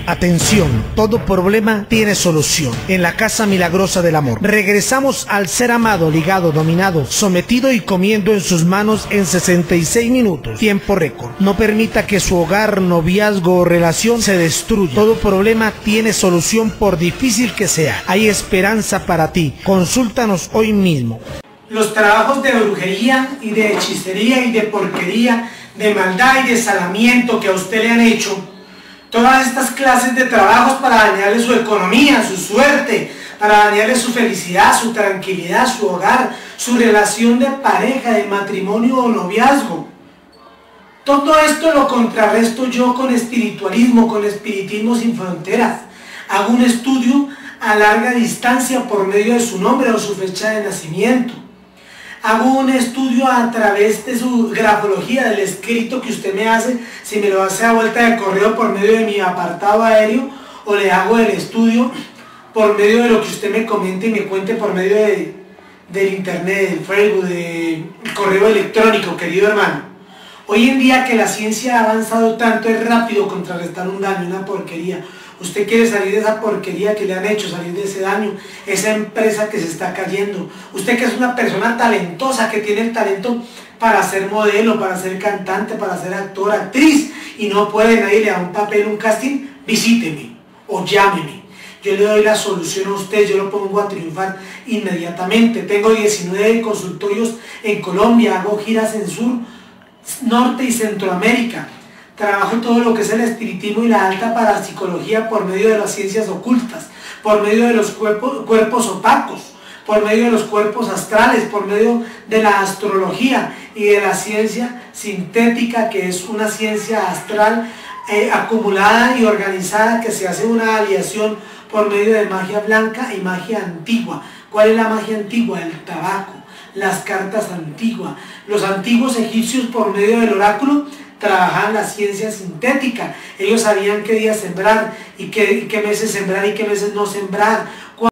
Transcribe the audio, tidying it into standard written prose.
Atención, todo problema tiene solución. En la Casa Milagrosa del Amor. Regresamos al ser amado, ligado, dominado, sometido y comiendo en sus manos en 66 minutos. Tiempo récord. No permita que su hogar, noviazgo o relación se destruya. Todo problema tiene solución por difícil que sea. Hay esperanza para ti. Consúltanos hoy mismo. Los trabajos de brujería y de hechicería y de porquería, de maldad y de salamiento que a usted le han hecho, todas estas clases de trabajos para dañarle su economía, su suerte, para dañarle su felicidad, su tranquilidad, su hogar, su relación de pareja, de matrimonio o noviazgo. Todo esto lo contrarresto yo con espiritualismo, con espiritismo sin fronteras. Hago un estudio a larga distancia por medio de su nombre o su fecha de nacimiento. Hago un estudio a través de su grafología, del escrito que usted me hace, si me lo hace a vuelta de correo por medio de mi apartado aéreo, o le hago el estudio por medio de lo que usted me comente y me cuente por medio del internet, del Facebook, del correo electrónico, querido hermano. Hoy en día que la ciencia ha avanzado tanto, es rápido contrarrestar un daño, una porquería. Usted quiere salir de esa porquería que le han hecho, salir de ese daño, esa empresa que se está cayendo. Usted que es una persona talentosa, que tiene el talento para ser modelo, para ser cantante, para ser actor, actriz, y no puede, nadie le da un papel, un casting, visíteme o llámeme. Yo le doy la solución a usted, yo lo pongo a triunfar inmediatamente. Tengo 19 consultorios en Colombia, hago giras en Sur, Norte y Centroamérica. Trabajo todo lo que es el espiritismo y la alta parapsicología por medio de las ciencias ocultas, por medio de los cuerpos opacos, por medio de los cuerpos astrales, por medio de la astrología y de la ciencia sintética, que es una ciencia astral acumulada y organizada, que se hace una aliación por medio de magia blanca y magia antigua. ¿Cuál es la magia antigua? El tabaco, las cartas antiguas. Los antiguos egipcios, por medio del oráculo, trabajaban la ciencia sintética. Ellos sabían qué día sembrar y qué meses sembrar y qué meses no sembrar.